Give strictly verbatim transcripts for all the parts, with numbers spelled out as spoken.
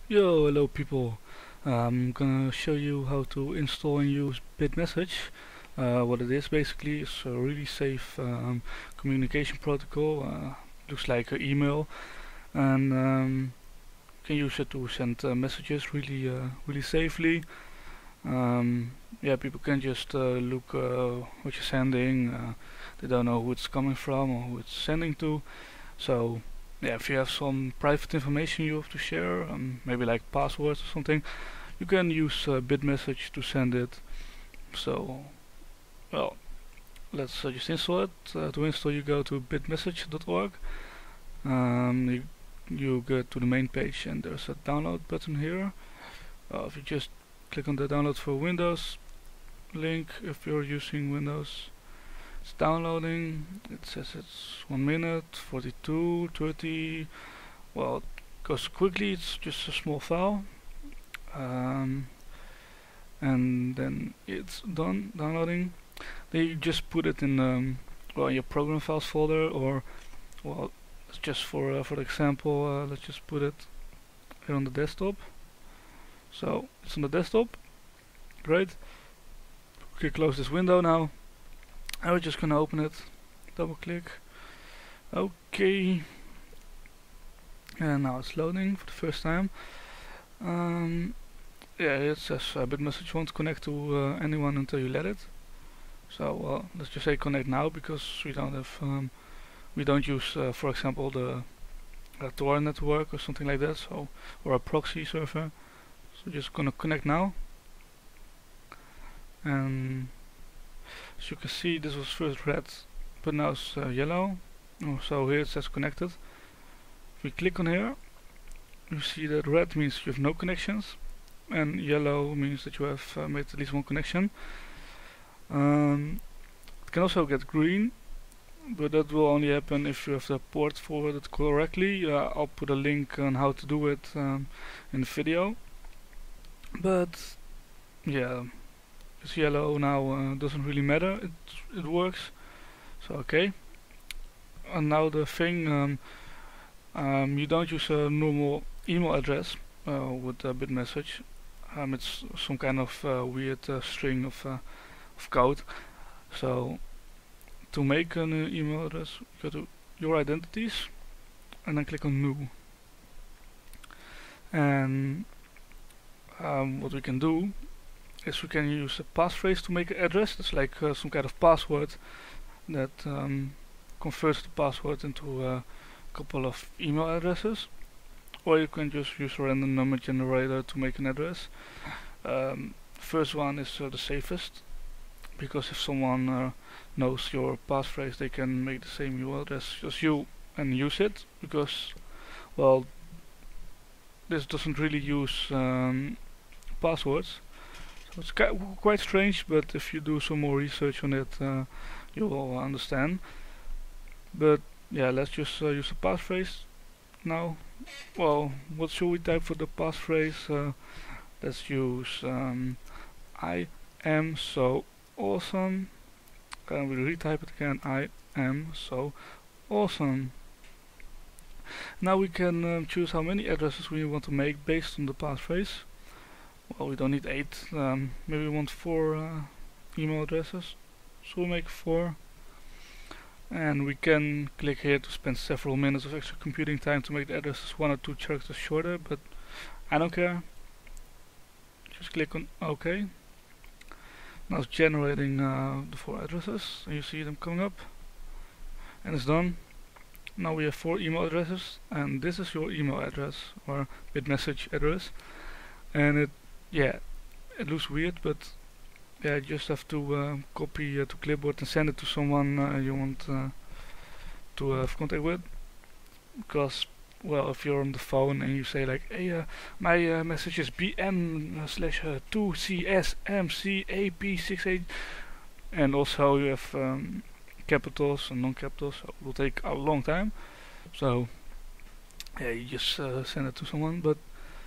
Yo, hello people. I'm gonna show you how to install and use Bitmessage. Uh, what it is basically is a really safe um, communication protocol. Uh, looks like an email, and um, can use it to send uh, messages really, uh, really safely. Um, yeah, people can just uh, look uh, what you're sending. Uh, they don't know who it's coming from or who it's sending to. So yeah, if you have some private information you have to share, um, maybe like passwords or something, you can use uh, Bitmessage to send it. So, well, let's uh, just install it. Uh, to install, you go to bitmessage dot org. Um, you, you go to the main page and there's a download button here. Uh, if you just click on the download for Windows link, if you're using Windows, it's downloading. It says it's one minute, forty-two, thirty. Well, it goes quickly. It's just a small file. Um, and then it's done downloading. Then you just put it in um, well, your program files folder, or well, it's just for uh, for the example, uh, let's just put it here on the desktop. So it's on the desktop. Great. Okay, close this window now. And we're just gonna open it. Double click. Okay. And now it's loading for the first time. Um, yeah, it says uh, Bitmessage won't connect to uh, anyone until you let it. So well, let's just say connect now, because we don't have, um, we don't use, uh, for example, the uh, Tor network or something like that. So or a proxy server. So just gonna connect now. And as you can see, this was first red, but now it's uh, yellow. Oh, so here it says connected. If we click on here, you see that red means you have no connections, and yellow means that you have uh, made at least one connection. Um, it can also get green, but that will only happen if you have the port forwarded correctly. Uh, I'll put a link on how to do it um, in the video. But yeah, it's yellow now, uh, doesn't really matter. It it works. So okay. And now the thing. Um, Um, you don't use a normal email address uh, with uh, Bitmessage. Um, it's some kind of uh, weird uh, string of, uh, of code. So to make an uh, email address, go to your identities and then click on new. And um, what we can do is we can use a passphrase to make an address. It's like uh, some kind of password that um, converts the password into uh, couple of email addresses, or you can just use a random number generator to make an address. Um, first one is uh, the safest, because if someone uh, knows your passphrase, they can make the same email address as you and use it, because well, this doesn't really use um, passwords. So it's ki quite strange, but if you do some more research on it, uh, you will understand. But yeah, let's just uh, use a passphrase now. Well, what should we type for the passphrase? Uh, let's use um, I am so awesome. And we retype it again. I am so awesome. Now we can um, choose how many addresses we want to make based on the passphrase. Well, we don't need eight. Um, maybe we want four uh, email addresses. So we make four. And we can click here to spend several minutes of extra computing time to make the addresses one or two characters shorter, but I don't care. Just click on OK. Now it's generating uh, the four addresses, and you see them coming up. And it's done. Now we have four email addresses, and this is your email address, or Bitmessage address. And it, yeah, it looks weird, but yeah, you just have to uh, copy uh, to clipboard and send it to someone uh, you want uh, to have contact with. Because, well, if you're on the phone and you say like, hey, uh, my uh, message is B M slash two C S M C A P six eight, and also you have um, capitals and non-capitals, so it will take a long time. So yeah, you just uh, send it to someone. But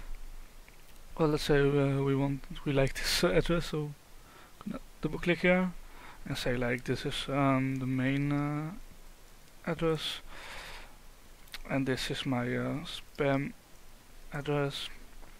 well, let's say uh, we want we like this uh, address, so double click here and say like this is um, the main uh, address, and this is my uh, spam address.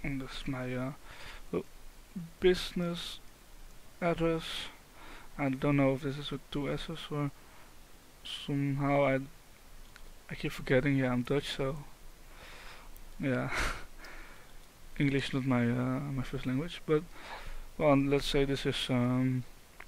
And this is my uh, business address. I don't know if this is with two S's or somehow I I keep forgetting. Yeah, I'm Dutch, so yeah. English not my uh, my first language, but well, let's say this is um,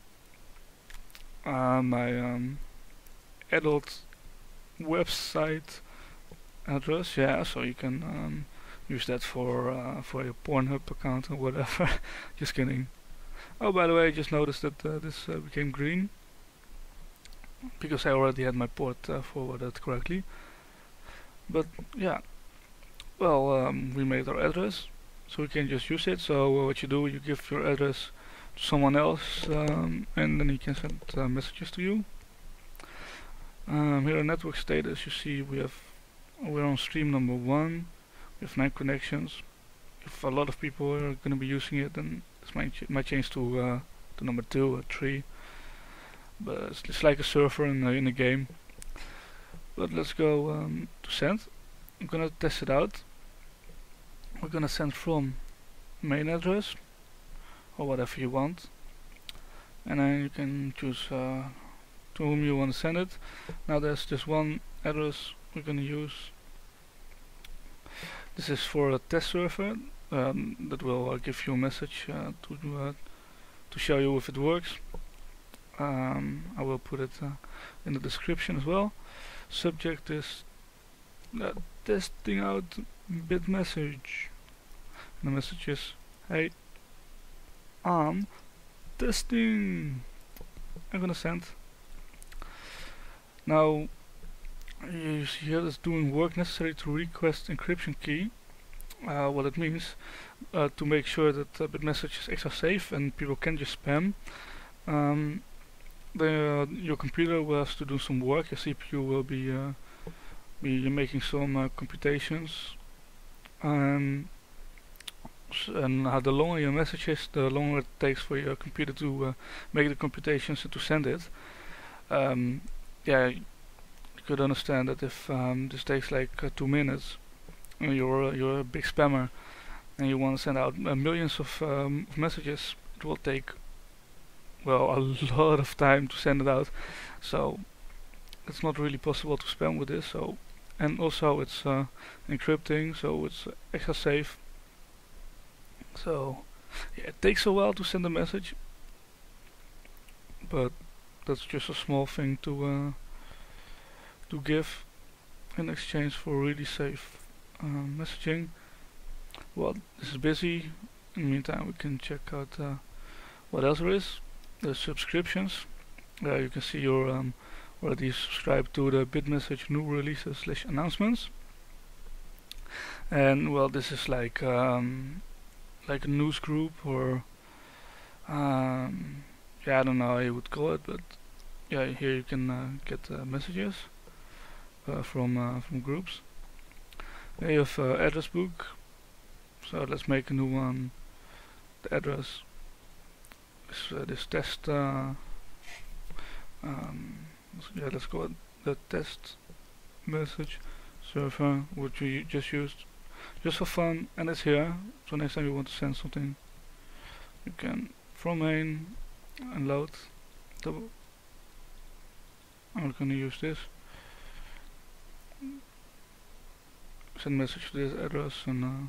uh, my um, adult website address. Yeah, so you can um, use that for uh, for your Pornhub account or whatever. Just kidding. Oh, by the way, I just noticed that uh, this uh, became green because I already had my port uh, forwarded correctly. But yeah, well, um, we made our address, so we can just use it. So uh, what you do, you give your address to someone else, um, and then he can send uh, messages to you. Um, here in network status, you see we have we're on stream number one. We have nine connections. If a lot of people are going to be using it, then this might ch might change to uh, to number two or three. But it's, it's like a server in a, in a game. But let's go um, to send. I'm gonna test it out. We're gonna send from main address or whatever you want, and then you can choose uh, to whom you want to send it. Now there's just one address we're gonna use. This is for a test server um, that will uh, give you a message uh, to uh, to show you if it works. Um, I will put it uh, in the description as well. Subject is uh, testing out bit message. And the message is, hey, I'm testing. I'm gonna send. Now you see here it's doing work necessary to request encryption key. Uh, what it means uh, to make sure that uh, BitMessage is extra safe and people can just spam. Um, the, uh, your computer will have to do some work. Your C P U will be uh, be making some uh, computations. Um, and uh, the longer your message is, the longer it takes for your computer to uh, make the computations and to send it. Um, yeah, you could understand that if um, this takes like uh, two minutes, and you're you're a big spammer, and you want to send out uh, millions of um, messages, it will take well a lot of time to send it out. So it's not really possible to spam with this. So and also it's uh, encrypting, so it's uh, extra safe. So yeah, it takes a while to send a message, but that's just a small thing to uh, to give in exchange for really safe uh, messaging. Well, this is busy. In the meantime, we can check out uh, what else there is. There's subscriptions. Uh, you can see you're um, already subscribed to the BitMessage new releases slash announcements. And well, this is like um, like a news group, or um, yeah, I don't know how you would call it, but yeah, here you can uh, get uh, messages uh, from uh, from groups. Then you have uh, address book. So let's make a new one. The address is uh, this test. Uh, um, yeah, let's call it the test message server, which we just used just for fun, and it's here. So next time you want to send something, you can from main and load. Double. I'm gonna use this. Send message to this address, and uh,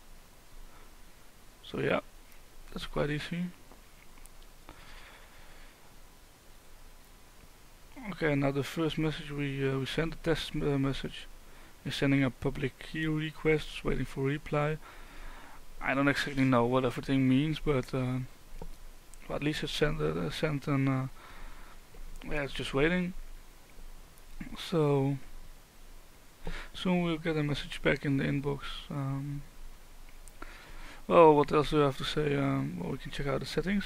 so yeah, that's quite easy. Okay, now the first message we uh, we sent, the test uh, message, is sending a public key request, waiting for reply. I don't exactly know what everything means, but uh, well, at least it's sent, uh, sent and uh, yeah, it's just waiting. So soon we'll get a message back in the inbox. Um, well, what else do I have to say? Um, well, we can check out the settings.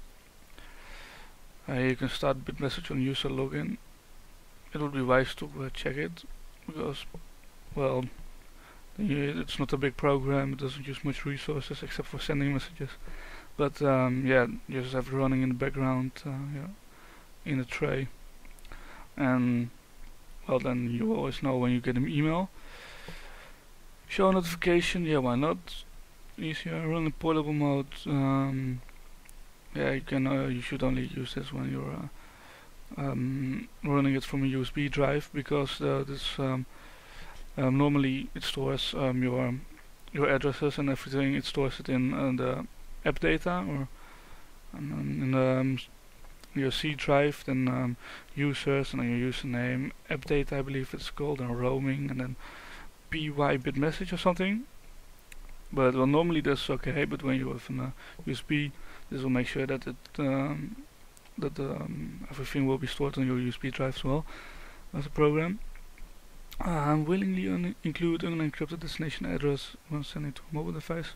Uh, you can start BitMessage on user login. It would be wise to uh, check it, because, well, it's not a big program. It doesn't use much resources except for sending messages. But um, yeah, you just have it running in the background, uh, yeah, in a tray, and well, then you always know when you get an email. Show notification, yeah, why not? easier. Run in portable mode. Um, yeah, you can. Uh, you should only use this when you're uh, um, running it from a U S B drive, because uh, this um, um, normally it stores um, your your addresses and everything. It stores it in uh, the app data, or um, in um, your C drive, then um, users, and then your username, app data, I believe it's called, and roaming, and then P Y bit message or something. But well, normally that's okay. But when you have a uh, U S B, this will make sure that it um, that um, everything will be stored on your U S B drive as well as a program. Uh, willingly un include unencrypted destination address when sending to a mobile device.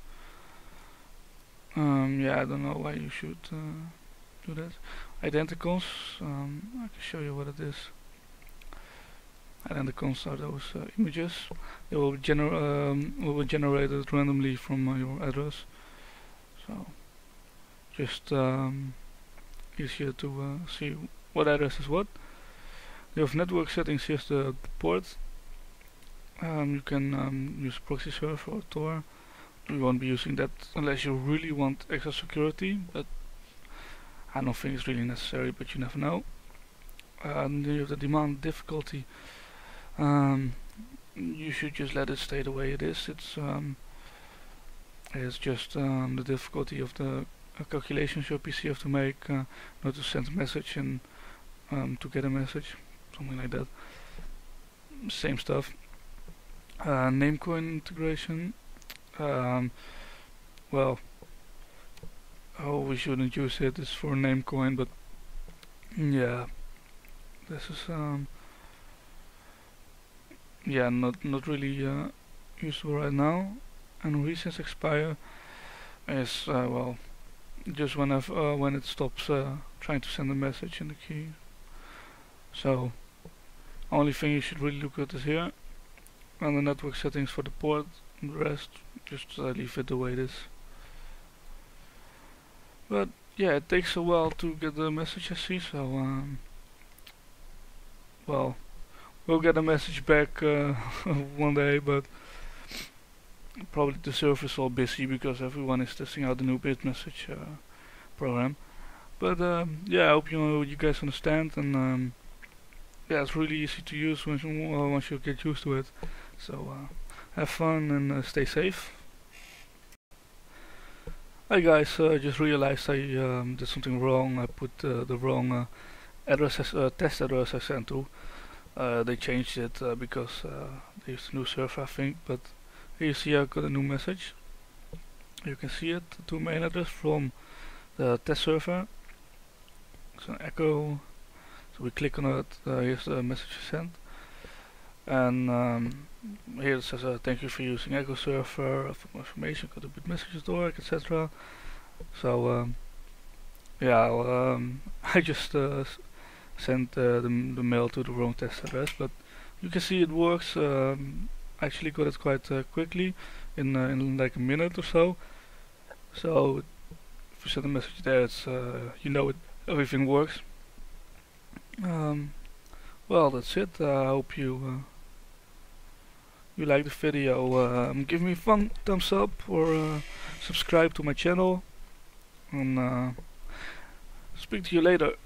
Um, yeah, I don't know why you should uh, do that. Identicals, um, I can show you what it is. Identicals are those uh, images. They will be, gener um, will be generated randomly from uh, your address. So, just um, easier to uh, see what address is what. You have network settings. Here's the port. Um, you can um, use proxy server or Tor. You won't be using that unless you really want extra security, but I don't think it's really necessary, but you never know. Uh, and then you have the demand difficulty. Um, you should just let it stay the way it is. It's um, it's just um, the difficulty of the uh, calculations your P C have to make, uh, not to send a message and um, to get a message, something like that. Same stuff. Uh, Namecoin integration. Um, well, oh, we shouldn't use it. It's for Namecoin, but yeah, this is um, yeah, not not really uh, useful right now. And recents expire is uh, well, just when I've, uh, when it stops uh, trying to send a message in the key. So, only thing you should really look at is here, and the network settings for the port. And the rest, just uh, leave it the way it is. But yeah, it takes a while to get the message, I see, so um, well, we'll get a message back uh, one day, but probably the server's all busy because everyone is testing out the new BitMessage uh, program. But um, yeah, I hope you you guys understand, and um, yeah, it's really easy to use once you, uh, once you get used to it. So uh, have fun and uh, stay safe. Hi guys, I uh, just realized I um, did something wrong. I put uh, the wrong uh, address, uh, test address I sent to. Uh, they changed it uh, because uh, they used a new server, I think. But here you see I got a new message. You can see it to main address from the test server. It's an echo. So we click on it. Uh, here's the message sent. And um, here it says uh, thank you for using Echo Server. For more information, go to BitMessage dot org, et cetera. So um, yeah, I'll, um, I just uh, sent uh, the, the mail to the wrong test address, but you can see it works. Um, I actually got it quite uh, quickly, in uh, in like a minute or so. So if you send a message there, it's uh, you know it, everything works. Um, well, that's it. Uh, I hope you. Uh, you like the video. Um, give me a fun thumbs up, or uh, subscribe to my channel, and uh, speak to you later.